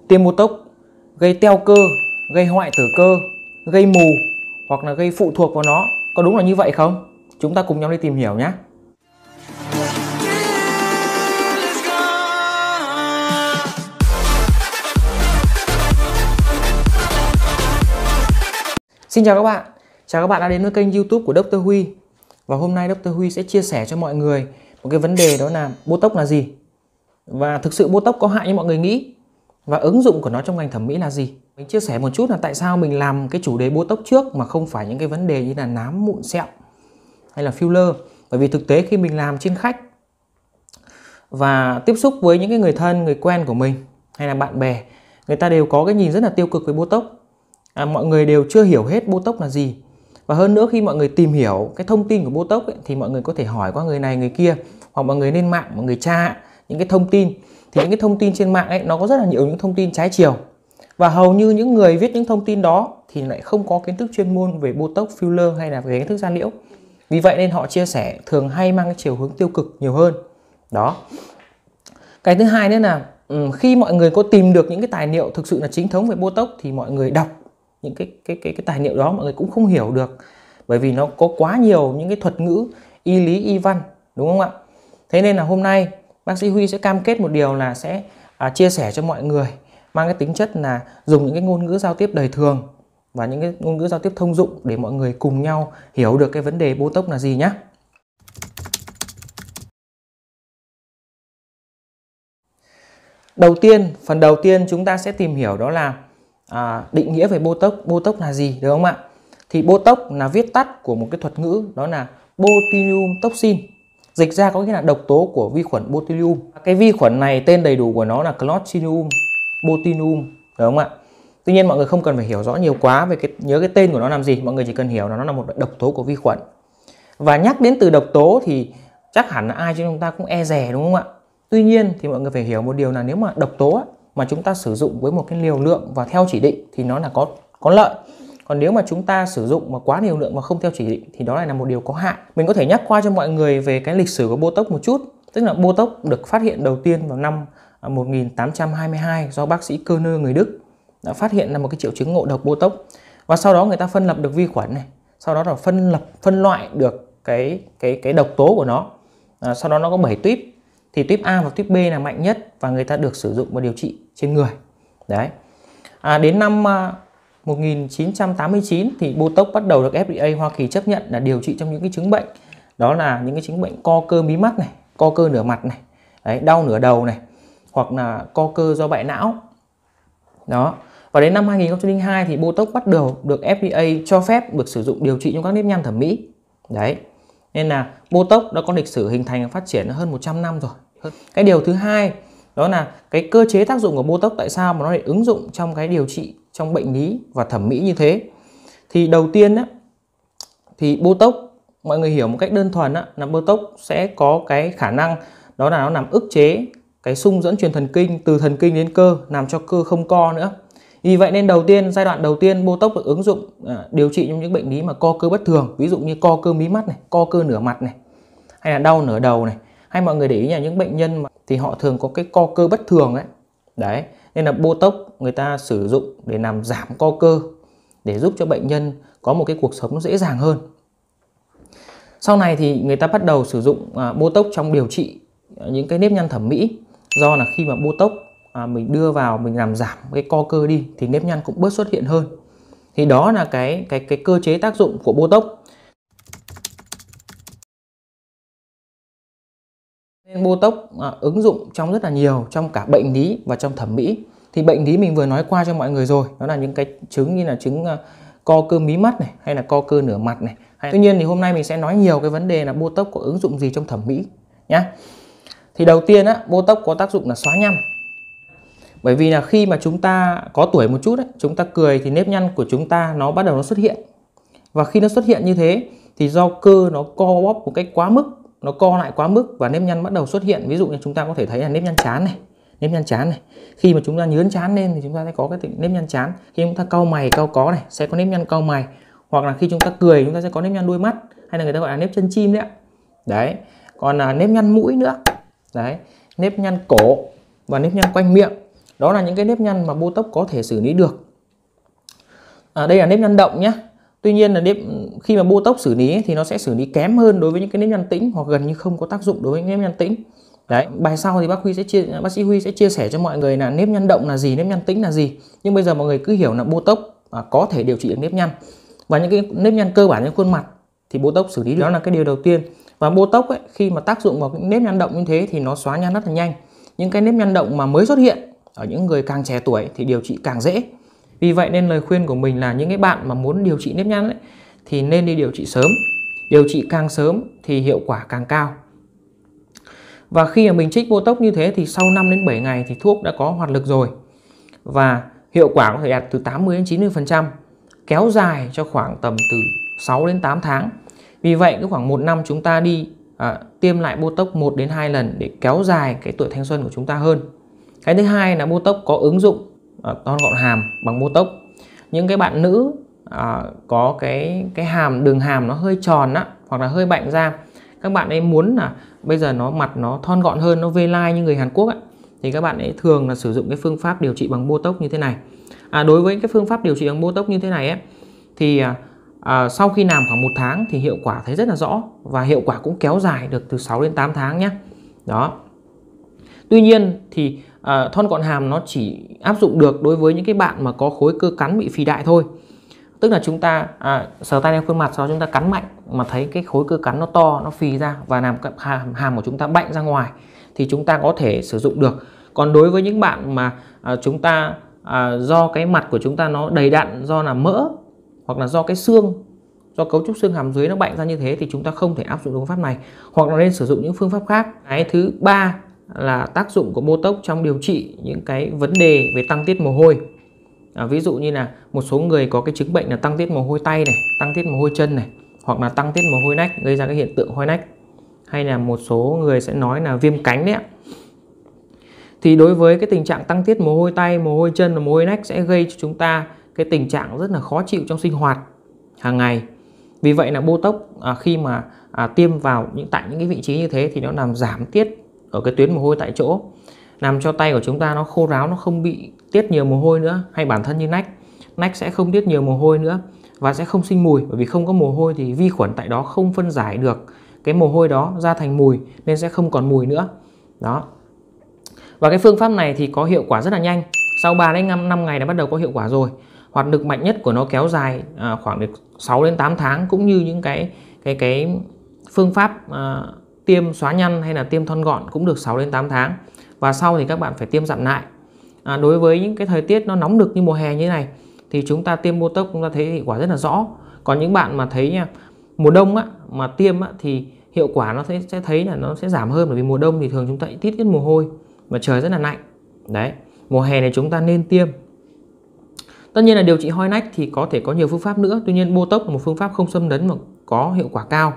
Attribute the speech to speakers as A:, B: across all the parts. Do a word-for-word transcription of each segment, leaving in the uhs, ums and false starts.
A: tiêm Botox gây teo cơ, gây hoại tử cơ, gây mù hoặc là gây phụ thuộc vào nó. Có đúng là như vậy không? Chúng ta cùng nhau đi tìm hiểu nhé. Xin chào các bạn. Chào các bạn đã đến với kênh YouTube của Doctor Huy. Và hôm nay Doctor Huy sẽ chia sẻ cho mọi người một cái vấn đề, đó là Botox là gì, và thực sự Botox có hại như mọi người nghĩ, và ứng dụng của nó trong ngành thẩm mỹ là gì. Mình chia sẻ một chút là tại sao mình làm cái chủ đề Botox trước mà không phải những cái vấn đề như là nám, mụn, sẹo hay là filler. Bởi vì thực tế khi mình làm trên khách và tiếp xúc với những cái người thân, người quen của mình hay là bạn bè, người ta đều có cái nhìn rất là tiêu cực với Botox. À, mọi người đều chưa hiểu hết Botox là gì. Và hơn nữa, khi mọi người tìm hiểu cái thông tin của Botox ấy, thì mọi người có thể hỏi qua người này người kia, hoặc mọi người lên mạng, mọi người tra những cái thông tin. Thì những cái thông tin trên mạng ấy nó có rất là nhiều những thông tin trái chiều. Và hầu như những người viết những thông tin đó thì lại không có kiến thức chuyên môn về Botox, filler hay là về kiến thức da liễu. Vì vậy nên họ chia sẻ thường hay mang cái chiều hướng tiêu cực nhiều hơn. Đó. Cái thứ hai nữa là khi mọi người có tìm được những cái tài liệu thực sự là chính thống về Botox thì mọi người đọc những cái cái cái cái tài liệu đó mọi người cũng không hiểu được, bởi vì nó có quá nhiều những cái thuật ngữ y lý y văn, đúng không ạ? Thế nên là hôm nay bác sĩ Huy sẽ cam kết một điều là sẽ à, chia sẻ cho mọi người mang cái tính chất là dùng những cái ngôn ngữ giao tiếp đời thường và những cái ngôn ngữ giao tiếp thông dụng để mọi người cùng nhau hiểu được cái vấn đề Botox là gì nhé. Đầu tiên, phần đầu tiên chúng ta sẽ tìm hiểu đó là à, định nghĩa về Botox. Botox là gì, được không ạ? Thì Botox là viết tắt của một cái thuật ngữ, đó là Botulinum toxin. Dịch ra có nghĩa là độc tố của vi khuẩn Botulinum. Cái vi khuẩn này tên đầy đủ của nó là Clostridium botulinum, được không ạ? Tuy nhiên mọi người không cần phải hiểu rõ nhiều quá về cái nhớ cái tên của nó làm gì, mọi người chỉ cần hiểu là nó là một độc tố của vi khuẩn. Và nhắc đến từ độc tố thì chắc hẳn là ai trong chúng ta cũng e dè, đúng không ạ? Tuy nhiên thì mọi người phải hiểu một điều là nếu mà độc tố mà chúng ta sử dụng với một cái liều lượng và theo chỉ định thì nó là có có lợi. Còn nếu mà chúng ta sử dụng mà quá liều lượng mà không theo chỉ định thì đó lại là một điều có hại. Mình có thể nhắc qua cho mọi người về cái lịch sử của Botox một chút. Tức là Botox được phát hiện đầu tiên vào năm một nghìn tám trăm hai mươi hai do bác sĩ Kerner người Đức đã phát hiện là một cái triệu chứng ngộ độc Botox. Và sau đó người ta phân lập được vi khuẩn này, sau đó là phân lập phân loại được cái cái cái độc tố của nó. À, sau đó nó có bảy tuyếp. Thì tuyếp A và tuyếp B là mạnh nhất và người ta được sử dụng và điều trị trên người. Đấy. À, đến năm một nghìn chín trăm tám mươi chín thì Botox bắt đầu được F D A Hoa Kỳ chấp nhận là điều trị trong những cái chứng bệnh. Đó là những cái chứng bệnh co cơ mí mắt này, co cơ nửa mặt này, đấy, đau nửa đầu này, hoặc là co cơ do bại não. Đó. Và đến năm hai nghìn không trăm lẻ hai thì Botox bắt đầu được F D A cho phép được sử dụng điều trị trong các nếp nhăn thẩm mỹ. Đấy. Nên là Botox đã có lịch sử hình thành và phát triển hơn một trăm năm rồi. Cái điều thứ hai đó là cái cơ chế tác dụng của Botox, tại sao mà nó lại ứng dụng trong cái điều trị trong bệnh lý và thẩm mỹ như thế. Thì đầu tiên á, thì Botox mọi người hiểu một cách đơn thuần á, là Botox sẽ có cái khả năng đó là nó làm ức chế cái xung dẫn truyền thần kinh từ thần kinh đến cơ, làm cho cơ không co nữa. Vì vậy nên đầu tiên, giai đoạn đầu tiên Botox được ứng dụng à, điều trị trong những bệnh lý mà co cơ bất thường, ví dụ như co cơ mí mắt này, co cơ nửa mặt này, hay là đau nửa đầu này. Hay mọi người để ý là những bệnh nhân mà thì họ thường có cái co cơ bất thường ấy. Đấy, nên là Botox người ta sử dụng để làm giảm co cơ, để giúp cho bệnh nhân có một cái cuộc sống nó dễ dàng hơn. Sau này thì người ta bắt đầu sử dụng à, Botox trong điều trị những cái nếp nhăn thẩm mỹ. Do là khi mà Botox à, mình đưa vào, mình làm giảm cái co cơ đi thì nếp nhăn cũng bớt xuất hiện hơn. Thì đó là cái cái cái cơ chế tác dụng của Botox. Nên Botox à, ứng dụng trong rất là nhiều, trong cả bệnh lý và trong thẩm mỹ. Thì bệnh lý mình vừa nói qua cho mọi người rồi, đó là những cái chứng như là chứng uh, co cơ mí mắt này, hay là co cơ nửa mặt này. Hay... Tuy nhiên thì hôm nay mình sẽ nói nhiều cái vấn đề là Botox có ứng dụng gì trong thẩm mỹ nhá. Thì đầu tiên á, Botox có tác dụng là xóa nhăn. Bởi vì là khi mà chúng ta có tuổi một chút ấy, chúng ta cười thì nếp nhăn của chúng ta nó bắt đầu nó xuất hiện. Và khi nó xuất hiện như thế thì do cơ nó co bóp một cách quá mức, nó co lại quá mức và nếp nhăn bắt đầu xuất hiện. Ví dụ như chúng ta có thể thấy là nếp nhăn trán này, nếp nhăn trán này. Khi mà chúng ta nhướn trán lên thì chúng ta sẽ có cái nếp nhăn trán. Khi chúng ta cau mày, cau có này sẽ có nếp nhăn cau mày. Hoặc là khi chúng ta cười chúng ta sẽ có nếp nhăn đuôi mắt, hay là người ta gọi là nếp chân chim đấy ạ. Đấy. Còn là nếp nhăn mũi nữa. Đấy, nếp nhăn cổ và nếp nhăn quanh miệng. Đó là những cái nếp nhăn mà Botox có thể xử lý được. À, đây là nếp nhăn động nhé. Tuy nhiên là nếp khi mà Botox xử lý thì nó sẽ xử lý kém hơn đối với những cái nếp nhăn tĩnh, hoặc gần như không có tác dụng đối với những nếp nhăn tĩnh. Đấy, bài sau thì bác Huy sẽ chia, bác sĩ Huy sẽ chia sẻ cho mọi người là nếp nhăn động là gì, nếp nhăn tĩnh là gì. Nhưng bây giờ mọi người cứ hiểu là Botox à, có thể điều trị được nếp nhăn, và những cái nếp nhăn cơ bản trên khuôn mặt thì Botox xử lý được. Đó là cái điều đầu tiên. Và Botox ấy, khi mà tác dụng vào những nếp nhăn động như thế thì nó xóa nhăn rất là nhanh. Những cái nếp nhăn động mà mới xuất hiện ở những người càng trẻ tuổi thì điều trị càng dễ. Vì vậy nên lời khuyên của mình là những cái bạn mà muốn điều trị nếp nhăn ấy, thì nên đi điều trị sớm. Điều trị càng sớm thì hiệu quả càng cao. Và khi mà mình trích Botox như thế thì sau năm đến bảy ngày thì thuốc đã có hoạt lực rồi. Và hiệu quả có thể đạt từ tám mươi đến chín mươi phần trăm, kéo dài cho khoảng tầm từ sáu đến tám tháng. Vì vậy cái khoảng một năm chúng ta đi à, tiêm lại Botox một đến hai lần để kéo dài cái tuổi thanh xuân của chúng ta hơn. Cái thứ hai là Botox có ứng dụng à, thon gọn hàm bằng Botox. Những cái bạn nữ à, có cái cái hàm đường hàm nó hơi tròn á, hoặc là hơi bạnh ra, các bạn ấy muốn là bây giờ nó mặt nó thon gọn hơn, nó V-line như người Hàn Quốc ấy, thì các bạn ấy thường là sử dụng cái phương pháp điều trị bằng Botox như thế này. À, đối với cái phương pháp điều trị bằng Botox như thế này ấy, thì à, sau khi làm khoảng một tháng thì hiệu quả thấy rất là rõ, và hiệu quả cũng kéo dài được từ sáu đến tám tháng nhé. Đó. Tuy nhiên thì à, thon gọn hàm nó chỉ áp dụng được đối với những cái bạn mà có khối cơ cắn bị phì đại thôi. Tức là chúng ta à, sờ tay lên khuôn mặt, sau đó chúng ta cắn mạnh mà thấy cái khối cơ cắn nó to, nó phì ra và làm hàm, hàm của chúng ta bạnh ra ngoài thì chúng ta có thể sử dụng được. Còn đối với những bạn mà à, chúng ta à, do cái mặt của chúng ta nó đầy đặn, do là mỡ, hoặc là do cái xương, do cấu trúc xương hàm dưới nó bạnh ra như thế thì chúng ta không thể áp dụng phương pháp này, hoặc là nên sử dụng những phương pháp khác. Cái thứ ba là tác dụng của Botox trong điều trị những cái vấn đề về tăng tiết mồ hôi. À, ví dụ như là một số người có cái chứng bệnh là tăng tiết mồ hôi tay này, tăng tiết mồ hôi chân này, hoặc là tăng tiết mồ hôi nách gây ra cái hiện tượng hôi nách, hay là một số người sẽ nói là viêm cánh đấy ạ. Thì đối với cái tình trạng tăng tiết mồ hôi tay, mồ hôi chân và mồ hôi nách sẽ gây cho chúng ta cái tình trạng rất là khó chịu trong sinh hoạt hàng ngày. Vì vậy là Botox à, khi mà à, tiêm vào những tại những cái vị trí như thế thì nó làm giảm tiết ở cái tuyến mồ hôi tại chỗ, làm cho tay của chúng ta nó khô ráo, nó không bị tiết nhiều mồ hôi nữa. Hay bản thân như nách, nách sẽ không tiết nhiều mồ hôi nữa và sẽ không sinh mùi, bởi vì không có mồ hôi thì vi khuẩn tại đó không phân giải được cái mồ hôi đó ra thành mùi nên sẽ không còn mùi nữa. Đó. Và cái phương pháp này thì có hiệu quả rất là nhanh. Sau ba đến năm ngày đã bắt đầu có hiệu quả rồi. Hoạt lực mạnh nhất của nó kéo dài à, khoảng được sáu đến tám tháng, cũng như những cái cái cái phương pháp à, tiêm xóa nhăn hay là tiêm thon gọn cũng được sáu đến tám tháng. Và sau thì các bạn phải tiêm dặn lại. À, đối với những cái thời tiết nó nóng nực như mùa hè như thế này thì chúng ta tiêm Botox chúng ta thấy hiệu quả rất là rõ. Còn những bạn mà thấy nha, mùa đông á, mà tiêm á, thì hiệu quả nó sẽ, sẽ thấy là nó sẽ giảm hơn, bởi vì mùa đông thì thường chúng ta tiết ít mồ hôi và trời rất là lạnh. Đấy, mùa hè này chúng ta nên tiêm. Tất nhiên là điều trị hoi nách thì có thể có nhiều phương pháp nữa, tuy nhiên Botox là một phương pháp không xâm lấn mà có hiệu quả cao.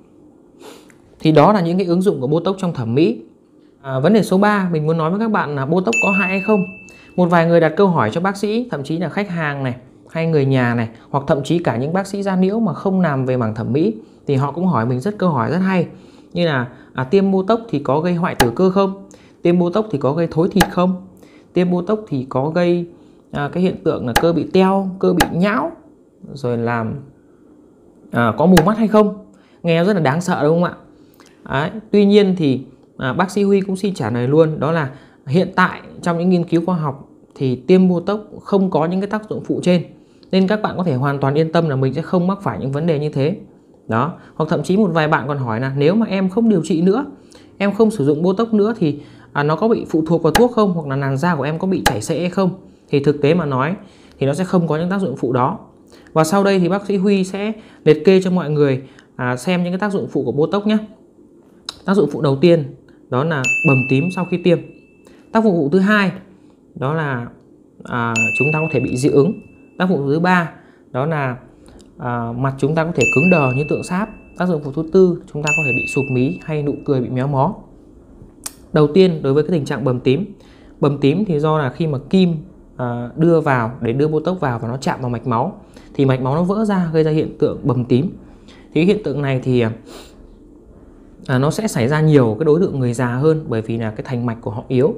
A: Thì đó là những cái ứng dụng của Botox trong thẩm mỹ. À, vấn đề số ba mình muốn nói với các bạn là Botox có hại hay không. Một vài người đặt câu hỏi cho bác sĩ, thậm chí là khách hàng này, hay người nhà này, hoặc thậm chí cả những bác sĩ da liễu mà không làm về mảng thẩm mỹ thì họ cũng hỏi mình rất câu hỏi rất hay, như là à, tiêm Botox thì có gây hoại tử cơ không? Tiêm Botox thì có gây thối thịt không? Tiêm Botox thì có gây à, cái hiện tượng là cơ bị teo, cơ bị nhão, rồi làm à, có mù mắt hay không? Nghe rất là đáng sợ đúng không ạ? Đấy. Tuy nhiên thì à, bác sĩ Huy cũng xin trả lời luôn, đó là hiện tại trong những nghiên cứu khoa học thì tiêm Botox không có những cái tác dụng phụ trên, nên các bạn có thể hoàn toàn yên tâm là mình sẽ không mắc phải những vấn đề như thế. Đó. Hoặc thậm chí một vài bạn còn hỏi là nếu mà em không điều trị nữa, em không sử dụng Botox nữa thì à, nó có bị phụ thuộc vào thuốc không, hoặc là làn da của em có bị chảy xệ hay không? Thì thực tế mà nói thì nó sẽ không có những tác dụng phụ đó. Và sau đây thì bác sĩ Huy sẽ liệt kê cho mọi người à, xem những cái tác dụng phụ của Botox nhé. Tác dụng phụ đầu tiên đó là bầm tím sau khi tiêm. Tác dụng phụ thứ hai đó là à, chúng ta có thể bị dị ứng. Tác dụng phụ thứ ba đó là à, mặt chúng ta có thể cứng đờ như tượng sáp. Tác dụng phụ thứ tư chúng ta có thể bị sụp mí hay nụ cười bị méo mó. Đầu tiên đối với cái tình trạng bầm tím, bầm tím thì do là khi mà kim à, đưa vào để đưa Botox vào và nó chạm vào mạch máu thì mạch máu nó vỡ ra gây ra hiện tượng bầm tím. Thì hiện tượng này thì à, nó sẽ xảy ra nhiều cái đối tượng người già hơn, bởi vì là cái thành mạch của họ yếu.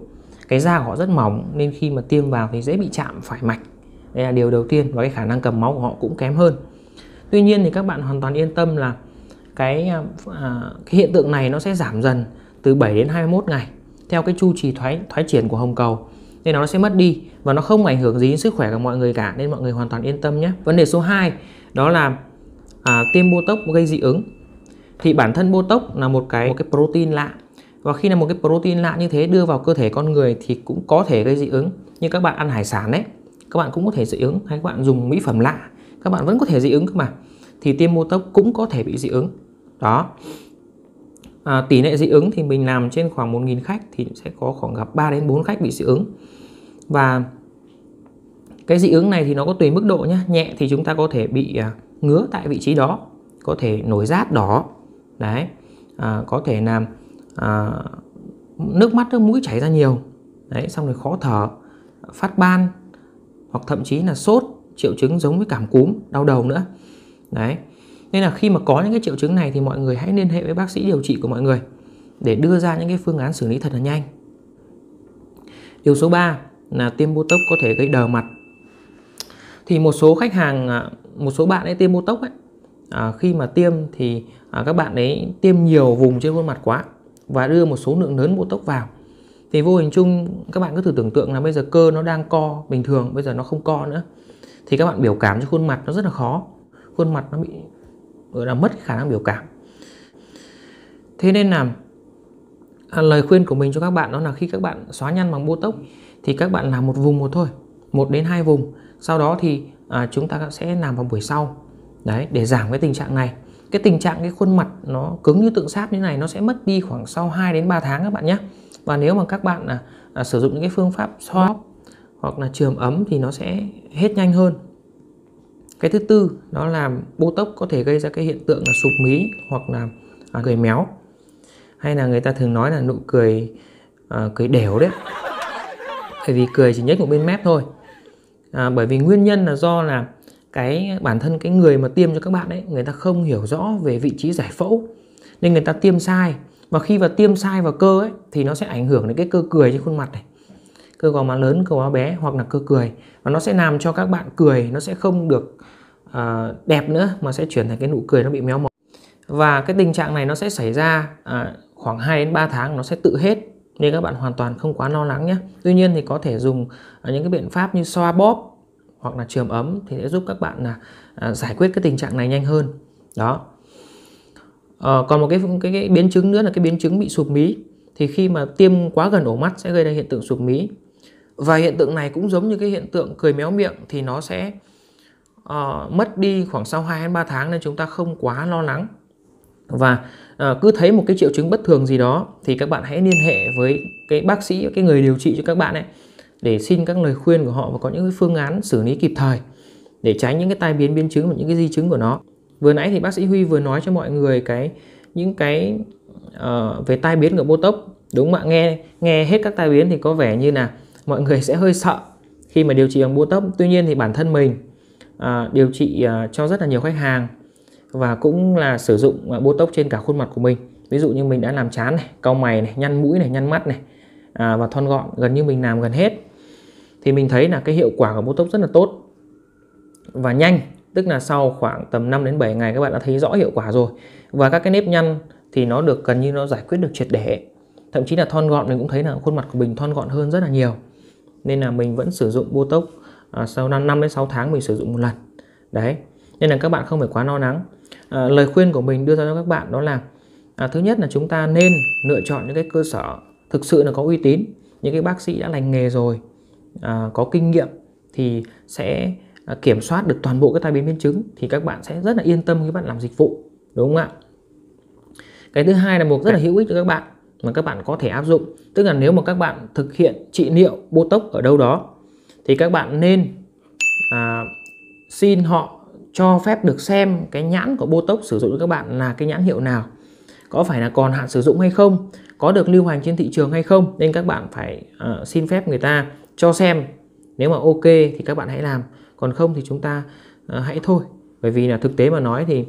A: cái da của họ rất mỏng nên khi mà tiêm vào thì dễ bị chạm phải mạch. Đây là điều đầu tiên, và cái khả năng cầm máu của họ cũng kém hơn. Tuy nhiên thì các bạn hoàn toàn yên tâm là cái, à, cái hiện tượng này nó sẽ giảm dần từ bảy đến hai mươi mốt ngày theo cái chu trì thoái thoái triển của hồng cầu, nên nó sẽ mất đi và nó không ảnh hưởng gì đến sức khỏe của mọi người cả, nên mọi người hoàn toàn yên tâm nhé. Vấn đề số hai đó là à, tiêm Botox gây dị ứng. Thì bản thân Botox là một cái, một cái protein lạ, và khi là một cái protein lạ như thế đưa vào cơ thể con người thì cũng có thể gây dị ứng. Như các bạn ăn hải sản đấy, các bạn cũng có thể dị ứng, hay các bạn dùng mỹ phẩm lạ các bạn vẫn có thể dị ứng cơ mà. Thì tiêm Botox cũng có thể bị dị ứng. Đó. À, tỷ lệ dị ứng thì mình làm trên khoảng một nghìn khách thì sẽ có khoảng gặp ba đến bốn khách bị dị ứng. Và cái dị ứng này thì nó có tùy mức độ nhé. Nhẹ thì chúng ta có thể bị à, ngứa tại vị trí đó, có thể nổi rát đỏ, đấy, à, có thể làm à, nước mắt nước mũi chảy ra nhiều, đấy, xong rồi khó thở, phát ban, hoặc thậm chí là sốt, triệu chứng giống với cảm cúm, đau đầu nữa. Đấy. Nên là khi mà có những cái triệu chứng này thì mọi người hãy liên hệ với bác sĩ điều trị của mọi người để đưa ra những cái phương án xử lý thật là nhanh. Điều số ba là tiêm Botox có thể gây đờ mặt. Thì một số khách hàng, một số bạn ấy tiêm Botox ấy, à, khi mà tiêm thì à, các bạn ấy tiêm nhiều vùng trên khuôn mặt quá và đưa một số lượng lớn Botox vào. Thì vô hình chung các bạn cứ thử tưởng tượng là bây giờ cơ nó đang co bình thường, bây giờ nó không co nữa, thì các bạn biểu cảm cho khuôn mặt nó rất là khó. Khuôn mặt nó bị gọi là mất khả năng biểu cảm. Thế nên là à, lời khuyên của mình cho các bạn đó là khi các bạn xóa nhăn bằng Botox thì các bạn làm một vùng một thôi, một đến hai vùng. Sau đó thì à, chúng ta sẽ làm vào buổi sau. Đấy, để giảm cái tình trạng này. Cái tình trạng cái khuôn mặt nó cứng như tượng sáp như này nó sẽ mất đi khoảng sau hai đến ba tháng các bạn nhé. Và nếu mà các bạn à, à, sử dụng những cái phương pháp xoa hoặc là chườm ấm thì nó sẽ hết nhanh hơn. Cái thứ tư đó là Botox có thể gây ra cái hiện tượng là sụp mí hoặc là à, cười méo, hay là người ta thường nói là nụ cười à, cười đểu đấy, bởi vì cười chỉ nhếch một bên mép thôi. À, bởi vì nguyên nhân là do là cái bản thân cái người mà tiêm cho các bạn ấy, người ta không hiểu rõ về vị trí giải phẫu nên người ta tiêm sai, và khi mà tiêm sai vào cơ ấy thì nó sẽ ảnh hưởng đến cái cơ cười trên khuôn mặt này, cơ gò má lớn, cơ gò má bé hoặc là cơ cười, và nó sẽ làm cho các bạn cười nó sẽ không được à, đẹp nữa mà sẽ chuyển thành cái nụ cười nó bị méo mó. Và cái tình trạng này nó sẽ xảy ra à, khoảng hai đến ba tháng nó sẽ tự hết, nên các bạn hoàn toàn không quá lo lắng nhé. Tuy nhiên thì có thể dùng à, những cái biện pháp như xoa bóp hoặc là chườm ấm thì sẽ giúp các bạn là à, giải quyết cái tình trạng này nhanh hơn. Đó. À, còn một cái, cái cái biến chứng nữa là cái biến chứng bị sụp mí. Thì khi mà tiêm quá gần ổ mắt sẽ gây ra hiện tượng sụp mí. Và hiện tượng này cũng giống như cái hiện tượng cười méo miệng thì nó sẽ uh, mất đi khoảng sau hai đến ba tháng, nên chúng ta không quá lo lắng. Và uh, cứ thấy một cái triệu chứng bất thường gì đó thì các bạn hãy liên hệ với cái bác sĩ, cái người điều trị cho các bạn ấy, để xin các lời khuyên của họ và có những cái phương án xử lý kịp thời để tránh những cái tai biến biến chứng và những cái di chứng của nó. Vừa nãy thì bác sĩ Huy vừa nói cho mọi người cái những cái uh, về tai biến của Botox, đúng không ạ? Nghe nghe hết các tai biến thì có vẻ như là mọi người sẽ hơi sợ khi mà điều trị bằng Botox. Tuy nhiên thì bản thân mình uh, điều trị uh, cho rất là nhiều khách hàng và cũng là sử dụng uh, Botox trên cả khuôn mặt của mình. Ví dụ như mình đã làm trán này, cau mày này, nhăn mũi này, nhăn mắt này, à, và thon gọn, gần như mình làm gần hết. Thì mình thấy là cái hiệu quả của Botox rất là tốt và nhanh, tức là sau khoảng tầm năm đến bảy ngày các bạn đã thấy rõ hiệu quả rồi. Và các cái nếp nhăn thì nó được gần như nó giải quyết được triệt để. Thậm chí là thon gọn mình cũng thấy là khuôn mặt của mình thon gọn hơn rất là nhiều. Nên là mình vẫn sử dụng Botox à, sau năm đến sáu tháng mình sử dụng một lần. Đấy, nên là các bạn không phải quá lo lắng. à, Lời khuyên của mình đưa ra cho các bạn đó là à, thứ nhất là chúng ta nên lựa chọn những cái cơ sở thực sự là có uy tín, những cái bác sĩ đã lành nghề rồi, à, có kinh nghiệm thì sẽ à, kiểm soát được toàn bộ cái tai biến biến chứng, thì các bạn sẽ rất là yên tâm khi bạn làm dịch vụ, đúng không ạ? Cái thứ hai là một rất là hữu ích cho các bạn mà các bạn có thể áp dụng, tức là nếu mà các bạn thực hiện trị liệu Botox ở đâu đó thì các bạn nên à, xin họ cho phép được xem cái nhãn của Botox sử dụng cho các bạn là cái nhãn hiệu nào, có phải là còn hạn sử dụng hay không, có được lưu hành trên thị trường hay không. Nên các bạn phải uh, xin phép người ta cho xem. Nếu mà ok thì các bạn hãy làm, còn không thì chúng ta uh, hãy thôi. Bởi vì là thực tế mà nói thì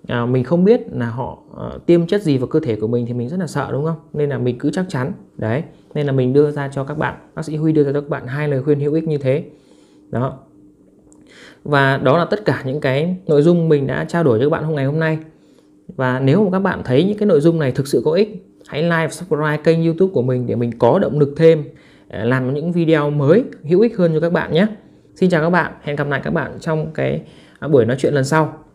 A: à, mình không biết là họ uh, tiêm chất gì vào cơ thể của mình thì mình rất là sợ, đúng không? Nên là mình cứ chắc chắn. Đấy, nên là mình đưa ra cho các bạn, bác sĩ Huy đưa ra cho các bạn hai lời khuyên hữu ích như thế. Đó. Và đó là tất cả những cái nội dung mình đã trao đổi cho các bạn hôm ngày hôm nay. Và nếu mà các bạn thấy những cái nội dung này thực sự có ích, hãy like và subscribe kênh YouTube của mình để mình có động lực thêm làm những video mới hữu ích hơn cho các bạn nhé. Xin chào các bạn, hẹn gặp lại các bạn trong cái buổi nói chuyện lần sau.